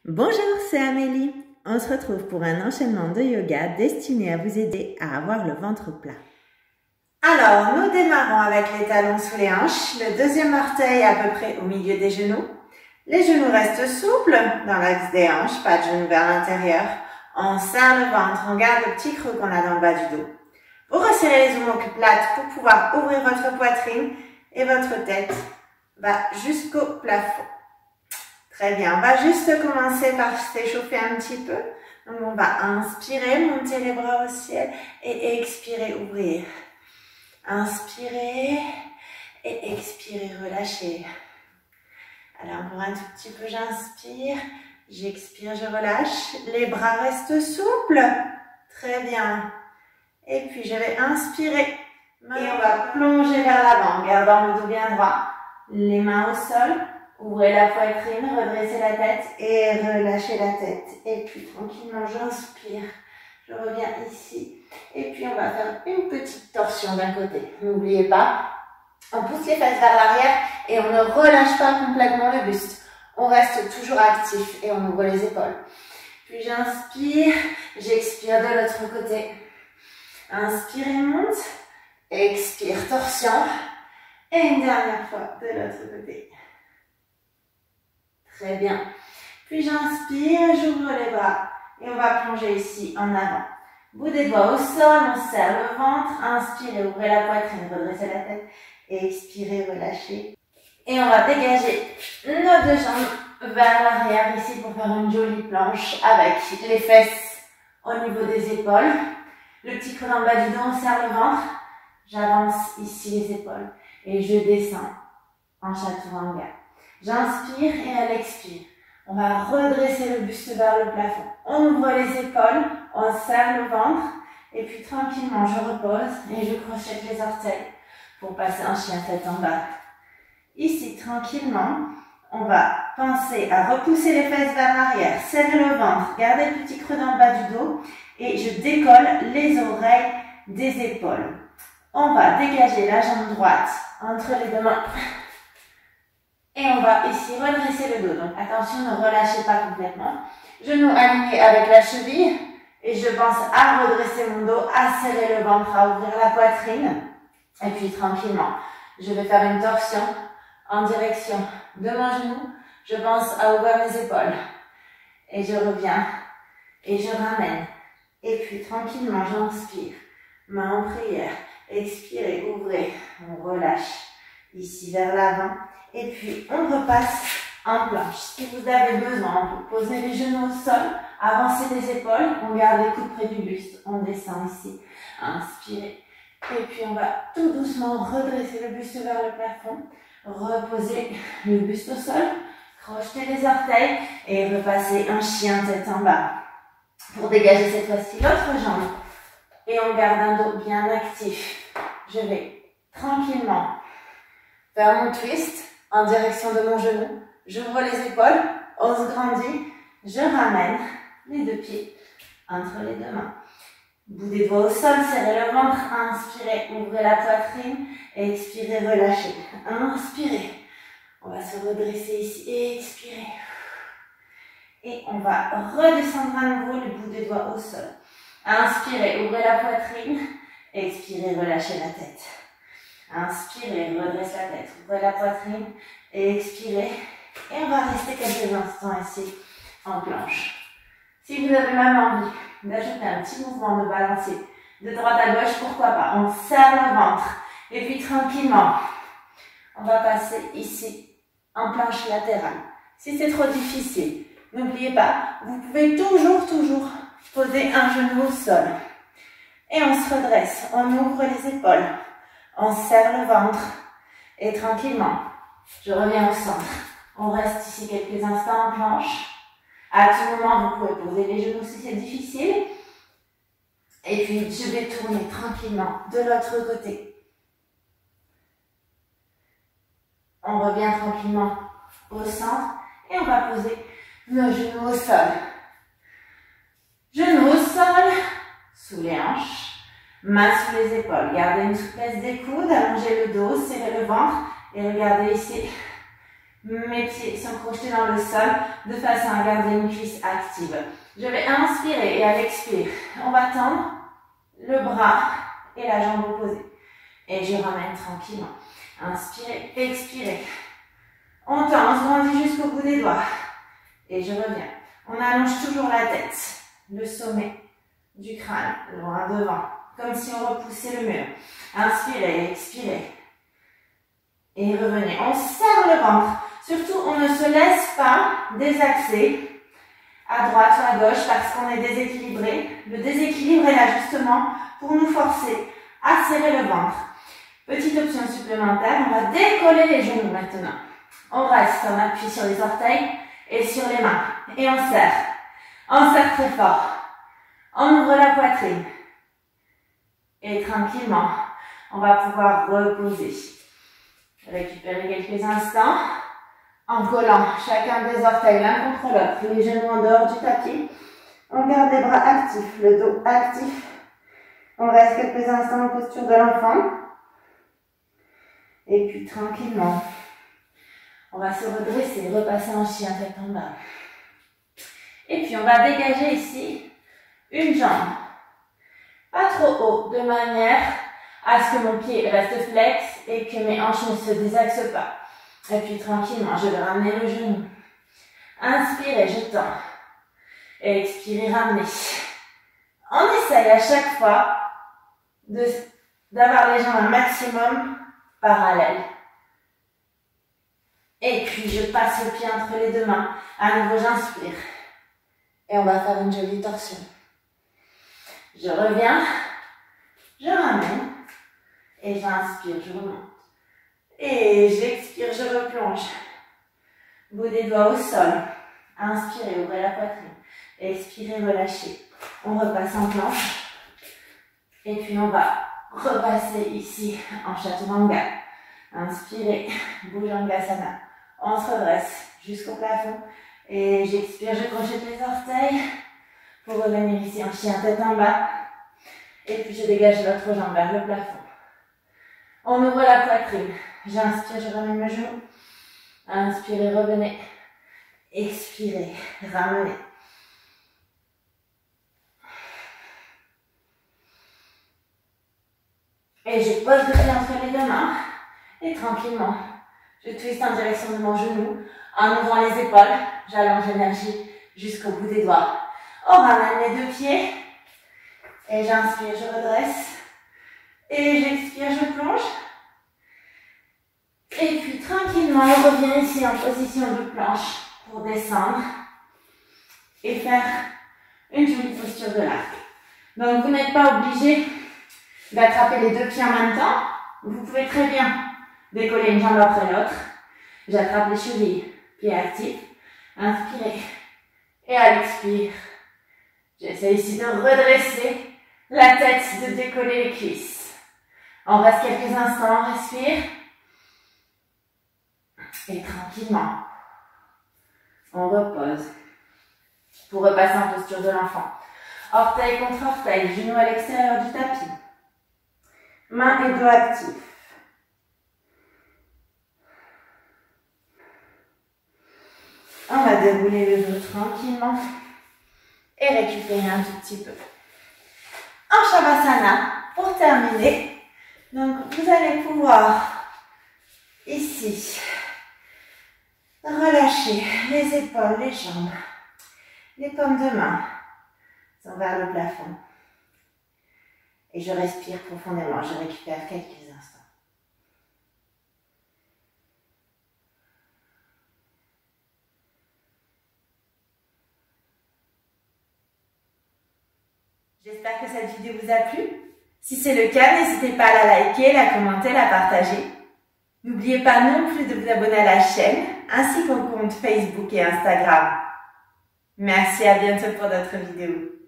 Bonjour, c'est Amélie. On se retrouve pour un enchaînement de yoga destiné à vous aider à avoir le ventre plat. Alors, nous démarrons avec les talons sous les hanches, le deuxième orteil à peu près au milieu des genoux. Les genoux restent souples dans l'axe des hanches, pas de genoux vers l'intérieur. On serre le ventre, on garde le petit creux qu'on a dans le bas du dos. Vous resserrez les omoplates pour pouvoir ouvrir votre poitrine et votre tête va jusqu'au plafond. Très bien, on va juste commencer par s'échauffer un petit peu. Donc on va inspirer, monter les bras au ciel et expirer, ouvrir. Inspirer et expirer, relâcher. Alors encore un tout petit peu, j'inspire, j'expire, je relâche. Les bras restent souples. Très bien. Et puis je vais inspirer. Et on va plonger vers l'avant, gardant le dos bien droit. Les mains au sol. Ouvrez la poitrine, redressez la tête et relâchez la tête. Et puis tranquillement, j'inspire. Je reviens ici. Et puis on va faire une petite torsion d'un côté. N'oubliez pas, on pousse les fesses vers l'arrière et on ne relâche pas complètement le buste. On reste toujours actif et on ouvre les épaules. Puis j'inspire, j'expire de l'autre côté. Inspire et monte. Expire, torsion. Et une dernière fois de l'autre côté. Très bien. Puis j'inspire, j'ouvre les bras et on va plonger ici en avant. Bout des doigts au sol, on serre le ventre. Inspirez, ouvrez la poitrine, redressez la tête. Et expirez, relâchez. Et on va dégager nos deux jambes vers l'arrière ici pour faire une jolie planche avec les fesses au niveau des épaules. Le petit creux dans le bas du dos, on serre le ventre. J'avance ici les épaules et je descends en chaturanga. J'inspire et à l'expire, on va redresser le buste vers le plafond. On ouvre les épaules, on serre le ventre et puis tranquillement je repose et je crochette les orteils pour passer un chien tête en bas. Ici, tranquillement, on va penser à repousser les fesses vers l'arrière, serrer le ventre, garder le petit creux dans le bas du dos et je décolle les oreilles des épaules. On va dégager la jambe droite entre les deux mains. Et on va ici redresser le dos. Donc attention, ne relâchez pas complètement. Genoux alignés avec la cheville. Et je pense à redresser mon dos, à serrer le ventre, à ouvrir la poitrine. Et puis tranquillement, je vais faire une torsion en direction de mon genou. Je pense à ouvrir mes épaules. Et je reviens. Et je ramène. Et puis tranquillement, j'inspire. Main en prière. Expirez, ouvrez. On relâche. Ici vers l'avant. Et puis, on repasse en planche. Si vous avez besoin, on peut poser les genoux au sol, avancer les épaules, on garde les coudes près du buste, on descend ici, inspirez. Et puis, on va tout doucement redresser le buste vers le plafond, reposer le buste au sol, crocheter les orteils et repasser un chien tête en bas. Pour dégager cette fois-ci l'autre jambe. Et on garde un dos bien actif. Je vais tranquillement faire mon twist en direction de mon genou. J'ouvre les épaules, on se grandit, je ramène les deux pieds entre les deux mains. Bout des doigts au sol, serrez le ventre, inspirez, ouvrez la poitrine, expirez, relâchez. Inspirez, on va se redresser ici et expirer. Et on va redescendre à nouveau les bouts des doigts au sol. Inspirez, ouvrez la poitrine, expirez, relâchez la tête. Inspirez, redresse la tête, ouvrez la poitrine et expirez. Et on va rester quelques instants ici en planche. Si vous avez même envie d'ajouter un petit mouvement de balancier de droite à gauche, pourquoi pas. On serre le ventre et puis tranquillement, on va passer ici en planche latérale. Si c'est trop difficile, n'oubliez pas, vous pouvez toujours poser un genou au sol. Et on se redresse, on ouvre les épaules. On serre le ventre et tranquillement, je reviens au centre. On reste ici quelques instants en planche. À tout moment, vous pouvez poser les genoux si c'est difficile. Et puis, je vais tourner tranquillement de l'autre côté. On revient tranquillement au centre et on va poser nos genoux au sol. Genoux au sol, sous les hanches. Mains sous les épaules, gardez une souplesse des coudes, allongez le dos, serrez le ventre et regardez ici Mes pieds sont projetés dans le sol de façon à garder une cuisse active. Je vais inspirer et à l'expire, on va tendre le bras et la jambe opposée. Et je ramène tranquillement. Inspirez, expirez. On tend, on se grandit jusqu'au bout des doigts. Et je reviens. On allonge toujours la tête, le sommet du crâne, loin devant, comme si on repoussait le mur. Inspirez, expirez. Et revenez. On serre le ventre. Surtout, on ne se laisse pas désaxer à droite ou à gauche parce qu'on est déséquilibré. Le déséquilibre est là justement pour nous forcer à serrer le ventre. Petite option supplémentaire, on va décoller les genoux maintenant. On reste, on appuie sur les orteils et sur les mains. Et on serre. On serre très fort. On ouvre la poitrine. Et tranquillement, on va pouvoir reposer. Récupérer quelques instants en collant chacun des orteils l'un contre l'autre, les genoux en dehors du tapis. On garde les bras actifs, le dos actif. On reste quelques instants en posture de l'enfant. Et puis tranquillement, on va se redresser, repasser en chien tête en bas. Et puis on va dégager ici une jambe, pas trop haut, de manière à ce que mon pied reste flex et que mes hanches ne se désaxent pas. Et puis tranquillement, je vais ramener le genou. Inspirez, je tends. Et expirez, ramenez. On essaye à chaque fois d'avoir les jambes un maximum parallèles. Et puis je passe le pied entre les deux mains. À nouveau, j'inspire. Et on va faire une jolie torsion. Je reviens. Je ramène. Et j'inspire, je remonte. Et j'expire, je replonge. Bout des doigts au sol. Inspirez, ouvrez la poitrine. Expirez, relâchez. On repasse en planche. Et puis on va repasser ici en chaturanga. Inspirez, Bhujangasana. On se redresse jusqu'au plafond. Et j'expire, je crochette les orteils pour revenir ici en chien tête en bas. Et puis je dégage l'autre jambe vers le plafond. On ouvre la poitrine. J'inspire, je ramène le genou. Inspirez, revenez. Expirez, ramenez. Et je pose le pied entre les deux mains. Et tranquillement, je twiste en direction de mon genou. En ouvrant les épaules, j'allonge l'énergie jusqu'au bout des doigts. On ramène les deux pieds. Et j'inspire, je redresse. Et j'expire, je plonge. Et puis tranquillement, on revient ici en position de planche pour descendre et faire une jolie posture de l'arc. Donc vous n'êtes pas obligé d'attraper les deux pieds en même temps. Vous pouvez très bien décoller une jambe après l'autre. J'attrape les chevilles, pieds actifs. Inspirez. Et à l'expire, j'essaie ici de redresser la tête, de décoller les cuisses. On reste quelques instants, on respire. Et tranquillement, on repose pour repasser en posture de l'enfant. Orteil contre orteil, genoux à l'extérieur du tapis. Mains et dos actifs. On va dérouler le dos tranquillement et récupérer un tout petit peu. En Shavasana, pour terminer, donc vous allez pouvoir ici relâcher les épaules, les jambes, les paumes de main sont vers le plafond. Et je respire profondément, je récupère quelques instants. J'espère que cette vidéo vous a plu. Si c'est le cas, n'hésitez pas à la liker, la commenter, la partager. N'oubliez pas non plus de vous abonner à la chaîne, ainsi qu'au compte Facebook et Instagram. Merci, à bientôt pour d'autres vidéos.